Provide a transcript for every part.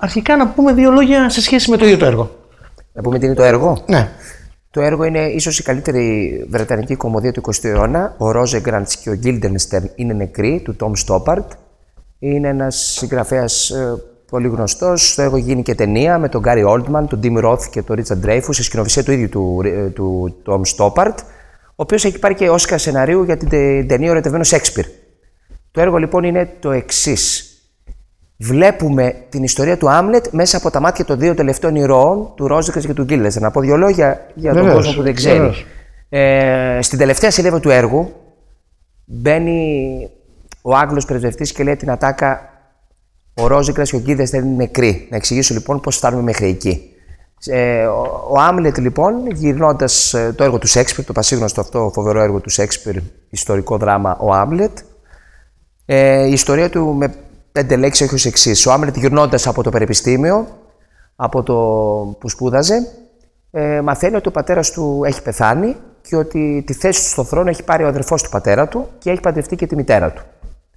Αρχικά να πούμε δύο λόγια σε σχέση με το ίδιο το έργο. Να πούμε τι είναι το έργο. Ναι. Το έργο είναι ίσως η καλύτερη βρετανική κομμωδία του 20ου αιώνα. Ο Ρόζεγκραντς και ο Γκίλντενστερν είναι νεκροί, του Τόμ Στόπαρτ. Είναι ένας συγγραφέας πολύ γνωστός. Το έργο γίνει και ταινία με τον Γκάρι Όλτμαν, τον Ντιμ Ροθ και τον Ρίτσαρντ Ντρέιφους, σε σκηνοθεσία του ίδιου του Τόμ Στόπαρτ, ο οποίος έχει πάρει και Όσκαρ σεναρίου για την ταινία Ο Ερωτευμένος Σέξπιρ. Το έργο λοιπόν είναι το εξής. Βλέπουμε την ιστορία του Άμλετ μέσα από τα μάτια των δύο τελευταίων ηρώων, του Ρόζεγκραντς και του Γκίλντενστερν. Να πω δύο λόγια για τον κόσμο που δεν ξέρει. Στην τελευταία σελίδα του έργου μπαίνει ο Άγγλος πρεσβευτής και λέει την ατάκα «Ο Ρόζεγκραντς και ο Γκίλντενστερν είναι νεκροί». Να εξηγήσω λοιπόν πώς φτάνουμε μέχρι εκεί. Ο Άμλετ λοιπόν, γυρνώντας το έργο του Σέξπιρ, το πασίγνωστο αυτό φοβερό έργο του Σέξπιρ, ιστορικό δράμα «Ο Άμλετ», η ιστορία του με 5 λέξεις έχει ως εξής. Ο Άμλετ γυρνώντας από το πανεπιστήμιο, από το που σπούδαζε, μαθαίνει ότι ο πατέρας του έχει πεθάνει και ότι τη θέση του στον θρόνο έχει πάρει ο αδερφός του πατέρα του και έχει παντρευτεί και τη μητέρα του.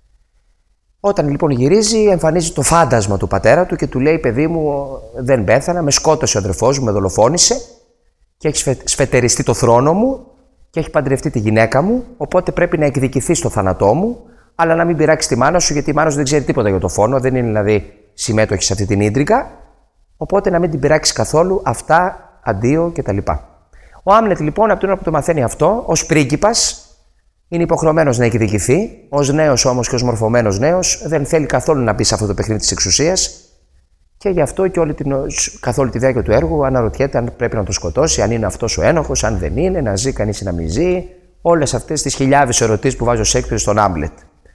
Όταν λοιπόν γυρίζει, εμφανίζει το φάντασμα του πατέρα του και του λέει: «Παιδί μου, δεν πέθανα, με σκότωσε ο αδερφός μου, με δολοφόνησε και έχει σφετεριστεί το θρόνο μου και έχει παντρευτεί τη γυναίκα μου. Οπότε πρέπει να εκδικηθεί στο θάνατό μου, αλλά να μην πειράξει τη μάνα σου, γιατί η μάνα σου δεν ξέρει τίποτα για το φόνο, δεν είναι δηλαδή συμμέτοχη σε αυτή την ίντρικα. Οπότε να μην την πειράξει καθόλου, αυτά, αντίο κτλ». Ο Άμλετ λοιπόν, από την ώρα που το μαθαίνει αυτό, ως πρίγκιπας, είναι υποχρεωμένος να εκδικηθεί. Ως νέος όμως και ως μορφωμένος νέος, δεν θέλει καθόλου να μπει σε αυτό το παιχνίδι της εξουσίας και γι' αυτό και καθ' όλη τη διάρκεια του έργου αναρωτιέται αν πρέπει να το σκοτώσει, αν είναι αυτός ο ένοχος, αν δεν είναι, να ζει κανείς ή να μην ζει. Όλες αυτές τις χιλιάδες ερωτήσεις που βάζει ο Σέξπιρ στον Άμλετ.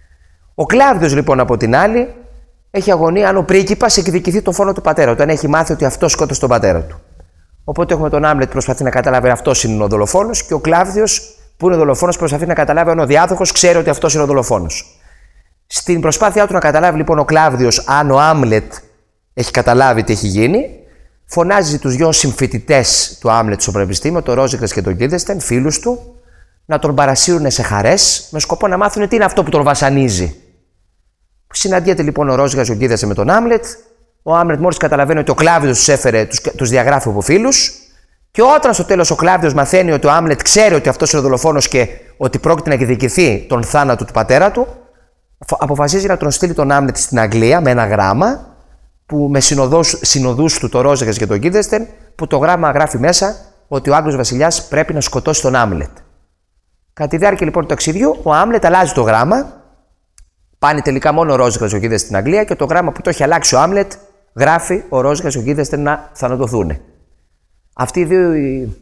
Ο Κλάβδιος λοιπόν από την άλλη έχει αγωνία αν ο πρίγκιπας εκδικηθεί το φόνο του πατέρα του, αν έχει μάθει ότι αυτός σκότωσε τον πατέρα του. Οπότε έχουμε τον Άμλετ που προσπαθεί να καταλάβει αν αυτός είναι ο δολοφόνος και ο Κλάβδιος που είναι ο δολοφόνος προσπαθεί να καταλάβει αν ο διάδοχος ξέρει ότι αυτός είναι ο δολοφόνος. Στην προσπάθειά του να καταλάβει λοιπόν ο Κλάβδιος αν ο Άμλετ έχει καταλάβει τι έχει γίνει, φωνάζει τους δυο συμφοιτητές του Άμλετ στο πανεπιστήμιο, τον Ρόζεγκραντς και τον Γκίλντενστερν, φίλους του, να τον παρασύρουν σε χαρές με σκοπό να μάθουν τι είναι αυτό που τον βασανίζει. Συναντιέται λοιπόν ο Ρόζεγκραντς και ο Γκίλντενστερν με τον Άμλετ. Ο Άμλετ μόλις καταλαβαίνει ότι ο Κλάβδιος τους έφερε, τους διαγράφει από φίλους. Και όταν στο τέλος ο Κλάβδιος μαθαίνει ότι ο Άμλετ ξέρει ότι αυτός είναι ο δολοφόνος και ότι πρόκειται να εκδικηθεί τον θάνατο του πατέρα του, αποφασίζει να τον στείλει τον Άμλετ στην Αγγλία με ένα γράμμα που με συνοδούς του, τον Ρόζεγκραντς και τον Γκίλντενστερν, που το γράμμα γράφει μέσα ότι ο Άγγλος βασιλιάς πρέπει να σκοτώσει τον Άμλετ. Κατά τη διάρκεια λοιπόν του ταξιδιού, ο Άμλετ αλλάζει το γράμμα. Πάνε τελικά μόνο ο Ρόζεγκραντς και ο Γκίλντενστερν στην Αγγλία και το γράμμα που το έχει αλλάξει ο Άμλετ γράφει ο Ρόζεγκραντς και ο Γκίλντενστερν να θανατωθούν. Αυτοί οι δύο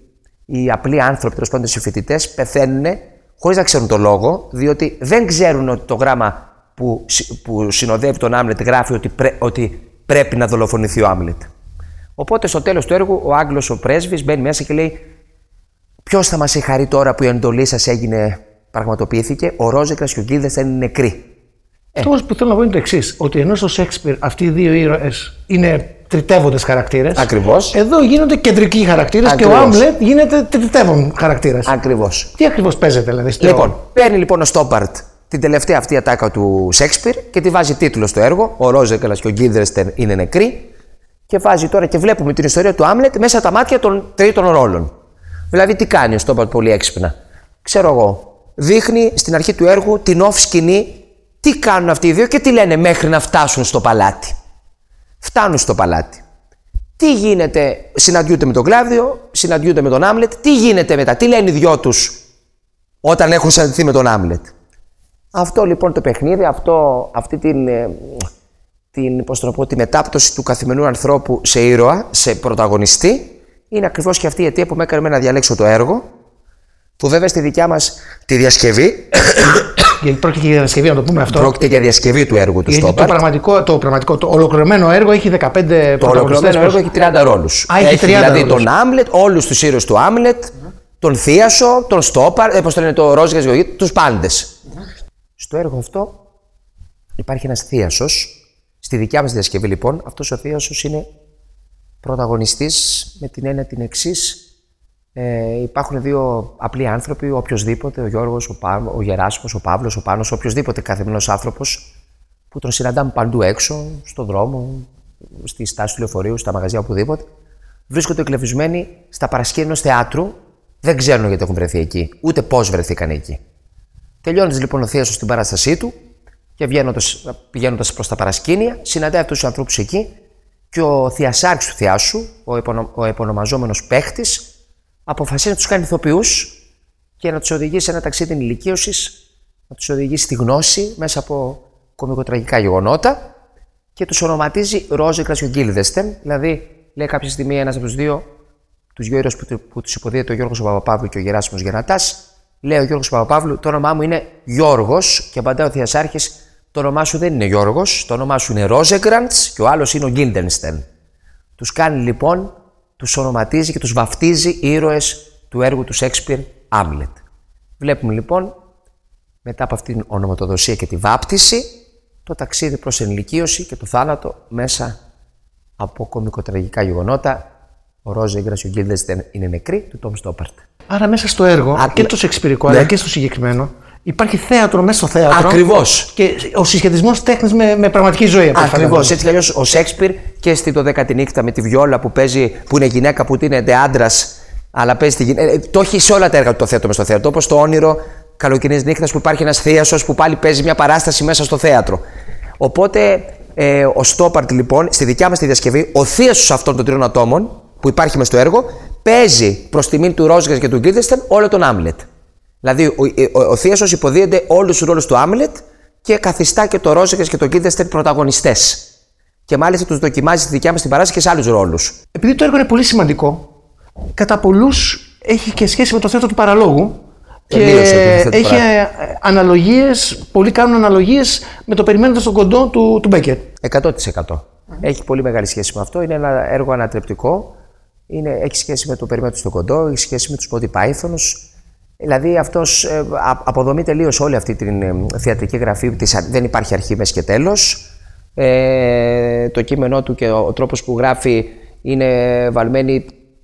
οι απλοί άνθρωποι, τέλος πάντων οι συμφοιτητές, πεθαίνουν χωρίς να ξέρουν το λόγο, διότι δεν ξέρουν ότι το γράμμα που συνοδεύει τον Άμλετ γράφει ότι πρέπει να δολοφονηθεί ο Άμλετ. Οπότε στο τέλος του έργου ο Άγγλος ο πρέσβης μπαίνει μέσα και λέει: «Ποιος θα μας συγχαρεί τώρα που η εντολή σας πραγματοποιήθηκε, ο Ρόζεγκραντς και ο Γκίλντενστερν είναι νεκροί». Αυτό που θέλω να πω είναι το εξής: ότι ενώ στο Σέξπιρ αυτοί οι δύο ήρωες είναι τριτεύοντες χαρακτήρες. Ακριβώς. Εδώ γίνονται κεντρικοί χαρακτήρες και ο Άμλετ γίνεται τριτεύον χαρακτήρας. Ακριβώς. Τι ακριβώς παίζεται, δηλαδή. Λοιπόν, παίρνει λοιπόν ο Στόπαρτ την τελευταία αυτή ατάκα του Σέξπιρ και τη βάζει τίτλο στο έργο. Ο Ρόζεγκραντς και ο Γκίλντενστερν είναι νεκροί. Και βάζει τώρα και βλέπουμε την ιστορία του Άμλετ μέσα από τα μάτια των τρίτων ρόλων. Δηλαδή, τι κάνει ο Στόπαρτ πολύ έξυπνα. Ξέρω εγώ, δείχνει στην αρχή του έργου την off σκηνή τι κάνουν αυτοί οι δύο και τι λένε μέχρι να φτάσουν στο παλάτι. Φτάνουν στο παλάτι. Τι γίνεται, συναντιούνται με τον Κλάβδιο, συναντιούνται με τον Άμλετ, τι γίνεται μετά, τι λένε οι δυο τους όταν έχουν συναντηθεί με τον Άμλετ. Αυτό λοιπόν το παιχνίδι, αυτή τη μετάπτωση του καθημερινού ανθρώπου σε ήρωα, σε πρωταγωνιστή, είναι ακριβώς και αυτή η αιτία που με έκανε να διαλέξω το έργο, που βέβαια στη δικιά μας τη διασκευή. Γιατί πρόκειται για διασκευή, να το πούμε αυτό. Πρόκειται για διασκευή του έργου του Στόπαρτ. Το ολοκληρωμένο έργο έχει 15 πρωταγωνιστές. Το ολοκληρωμένο έργο έχει 30 ρόλους. Έχει 30 δηλαδή ρόλους. Τον Άμλετ, όλους τους ήρωες του Άμλετ, τον Θίασο, τον Στόπαρτ, πώς το λένε, το Ρόζεγκραντς, τους πάντες. Στο έργο αυτό υπάρχει ένας Θίασος. Στη δικιά μας διασκευή λοιπόν, αυτός ο Θίασος είναι πρωταγωνιστής με την έννοια την εξής. Υπάρχουν δύο απλοί άνθρωποι, οποιοδήποτε, ο Γιώργος, ο Γεράσιμος, ο Παύλος, ο Πάνος, οποιοδήποτε καθημερινός άνθρωπος που τον συναντάμε παντού έξω, στον δρόμο, στη στάση του λεωφορείου, στα μαγαζιά, οπουδήποτε. Βρίσκονται εκλεβισμένοι στα παρασκήνια ενός θεάτρου. Δεν ξέρουν γιατί έχουν βρεθεί εκεί, ούτε πώς βρεθήκαν εκεί. Τελειώνοντας λοιπόν ο θείασος στην παράστασή του και πηγαίνοντας προς τα παρασκήνια, συναντάει αυτούς τους ανθρώπους εκεί και ο θειασάρχης του θεάσου, ο επωνομαζόμενος παίχτης, αποφασίζει να τους κάνει ηθοποιούς και να τους οδηγήσει σε ένα ταξίδι ενηλικίωσης, να τους οδηγήσει στη γνώση μέσα από κωμικοτραγικά γεγονότα και τους ονοματίζει Ρόζεκρανς και ο Γκίλντενστεν. Δηλαδή, λέει κάποια στιγμή ένας από τους δύο, τους δύο ήρωες που τους υποδίεται ο Γιώργος Παπαπαύλου και ο Γεράσιμος Γερνατάς, λέει ο Γιώργος Παπαπαύλου: το όνομά μου είναι Γιώργος, και απαντάει ο θειασάρχης: το όνομά σου δεν είναι Γιώργος, το όνομά σου είναι Ρόζεκρανς και ο άλλος είναι ο Γκίλντενστεν. Τους κάνει λοιπόν, τους ονοματίζει και τους βαφτίζει ήρωες του έργου του Σέξπιρ Άμλετ. Βλέπουμε λοιπόν, μετά από αυτήν την ονοματοδοσία και τη βάπτιση, το ταξίδι προς ενηλικίωση και το θάνατο μέσα από κωμικοτραγικά γεγονότα. Ο Ρόζεκρανς και ο Γκίλντενστεν είναι νεκροί, του Τόμ Στόπαρτ. Άρα μέσα στο έργο, και το σεξπιρικό, αλλά και στο συγκεκριμένο, υπάρχει θέατρο μέσα στο θέατρο. Ακριβώς. Και ο συσχετισμός τέχνης με πραγματική ζωή. Ακριβώς. Έτσι κι αλλιώς ο Σέξπιρ και στη 12η νύχτα με τη βιόλα που παίζει, που είναι γυναίκα, που είναι άντρας, αλλά παίζει τη γυναίκα. Το έχει σε όλα τα έργα του το θέατρο μέσα στο θέατρο. Όπως το όνειρο καλοκαιρινής νύχτας που υπάρχει ένας θείασος που πάλι παίζει μια παράσταση μέσα στο θέατρο. Οπότε ο Στόπαρτ λοιπόν, στη δικιά μας τη διασκευή, ο θείασος αυτών των τριών ατόμων που υπάρχει μες στο έργο, παίζει προς τιμήν του Ρόζεκρανς και του Γκίλντενστεν όλο τον Άμλετ. Δηλαδή, ο θείασος υποδίεται όλους τους ρόλους του Άμλετ και καθιστά και το Ρόζεκρανς και το Γκίλντενστεν πρωταγωνιστές. Και μάλιστα τους δοκιμάζει στη δικιά μας την παράσταση και σε άλλους ρόλους. Επειδή το έργο είναι πολύ σημαντικό, κατά πολλούς έχει και σχέση με το θέατρο του παραλόγου. Και έχει αναλογίες, πολλοί κάνουν αναλογίες με το περιμένοντα στον κοντό του Μπέκετ. 100%. Έχει πολύ μεγάλη σχέση με αυτό. Είναι ένα έργο ανατρεπτικό. Έχει σχέση με το περιμένοντα στον κοντό, έχει σχέση με τους Monty Pythons. Δηλαδή αυτός αποδομεί τελείως όλη αυτή την θεατρική γραφή. Δεν υπάρχει αρχή, μέση και τέλος. Το κείμενό του και ο τρόπος που γράφει είναι βαλμένοι,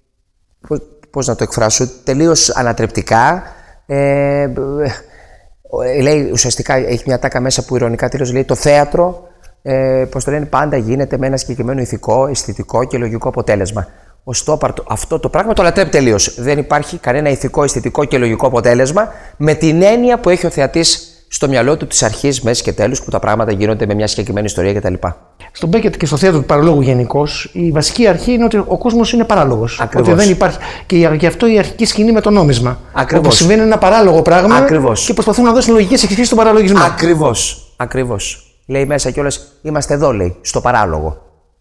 πώς να το εκφράσω, τελείως ανατρεπτικά. Λέει, ουσιαστικά έχει μια τάκα μέσα που ειρωνικά τελείως λέει: το θέατρο, πώς το λένε, πάντα γίνεται με ένα συγκεκριμένο ηθικό, αισθητικό και λογικό αποτέλεσμα. Ο Στόπαρτ αυτό το πράγμα το λατρέπει τελείως. Δεν υπάρχει κανένα ηθικό, αισθητικό και λογικό αποτέλεσμα με την έννοια που έχει ο θεατής στο μυαλό του της αρχής, μέσης και τέλους, που τα πράγματα γίνονται με μια συγκεκριμένη ιστορία κτλ. Στον Μπέκετ και στο θέατρο του παραλόγου γενικώς, η βασική αρχή είναι ότι ο κόσμος είναι παράλογος. Ακριβώς. Ότι δεν υπάρχει. Και γι' αυτό η αρχική σκηνή με το νόμισμα. Ακριβώς. Όπου συμβαίνει ένα παράλογο πράγμα. Ακριβώς. Και προσπαθούν να δώσουν λογικές εξηγήσεις στον παραλογισμό. Ακριβώς. Ακριβώς. Λέει μέσα κιόλας: είμαστε εδώ, λέει, στο παράλογο.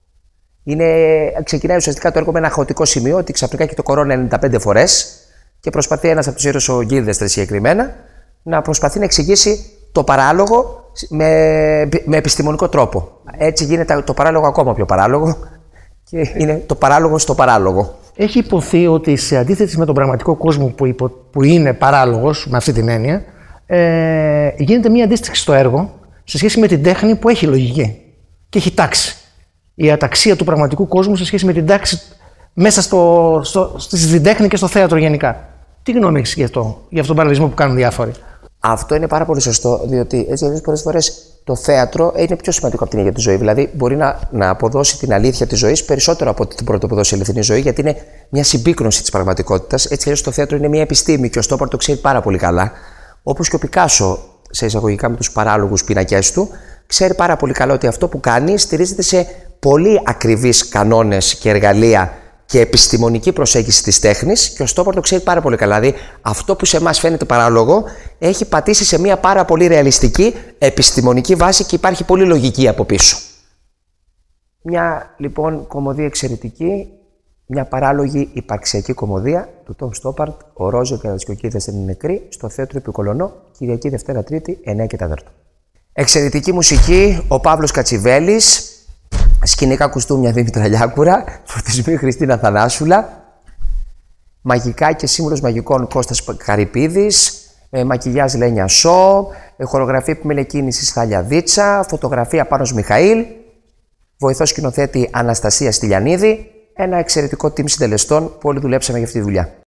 Ξεκινάει ουσιαστικά το έργο με ένα χαοτικό σημείο, ότι ξαφνικά έχει το κορώνα 95 φορές και προσπαθεί ένας από τους ήρωες, ο Γκίλντενστεν συγκεκριμένα, να προσπαθεί να εξηγήσει το παράλογο με επιστημονικό τρόπο. Έτσι γίνεται το παράλογο ακόμα πιο παράλογο και είναι το παράλογο στο παράλογο. Έχει υποθεί ότι σε αντίθεση με τον πραγματικό κόσμο που είναι παράλογος, με αυτή την έννοια, γίνεται μία αντίστοιξη στο έργο σε σχέση με την τέχνη που έχει λογική και έχει τάξη. Η αταξία του πραγματικού κόσμου σε σχέση με την τάξη μέσα στην τέχνη και στο θέατρο γενικά. Τι γνώμη έχεις για αυτόν τον παραλογισμό που κάνουν διάφοροι? Αυτό είναι πάρα πολύ σωστό, διότι έτσι πολλές φορές το θέατρο είναι πιο σημαντικό από την ίδια τη ζωή. Δηλαδή, μπορεί να αποδώσει την αλήθεια της ζωής περισσότερο από ότι την πρώτη αποδώσει η αληθινή ζωή, γιατί είναι μια συμπίκνωση της πραγματικότητας. Έτσι, αλλιώς το θέατρο είναι μια επιστήμη και ο Στόπαρτ το ξέρει πάρα πολύ καλά. Όπως και ο Πικάσο, σε εισαγωγικά με τους παράλογους πίνακες του, ξέρει πάρα πολύ καλά ότι αυτό που κάνει στηρίζεται σε πολύ ακριβείς κανόνες και εργαλεία και επιστημονική προσέγγιση της τέχνης, και ο Στόπαρτ το ξέρει πάρα πολύ καλά. Δηλαδή, αυτό που σε εμάς φαίνεται παράλογο έχει πατήσει σε μια πάρα πολύ ρεαλιστική επιστημονική βάση και υπάρχει πολύ λογική από πίσω. Μια λοιπόν κομμωδία εξαιρετική, μια παράλογη υπαρξιακή κομμωδία του Τόμ Στόπαρτ, ο Ρόζεκρανς και ο Γκίλντενστεν είναι νεκροί, στο Θέατρο Επικολονό, Κυριακή Δευτέρα Τρίτη, 9 και 4. Εξαιρετική μουσική, ο Παύλος Κατσιβέλης. Σκηνικά κουστούμια Δήμητρα Λιάκουρα, φωτισμοί Χριστίνα Θανάσουλα, μαγικά και σύμβουλος μαγικών Κώστας Καρυπίδης, μακιγιάζ Λένια Σό, χορογραφία επιμελεκκίνησης Θάλια Δίτσα, φωτογραφία Πάνος Μιχαήλ, βοηθός σκηνοθέτη Αναστασία Στυλιανίδη, ένα εξαιρετικό team συντελεστών που όλοι δουλέψαμε για αυτή τη δουλειά.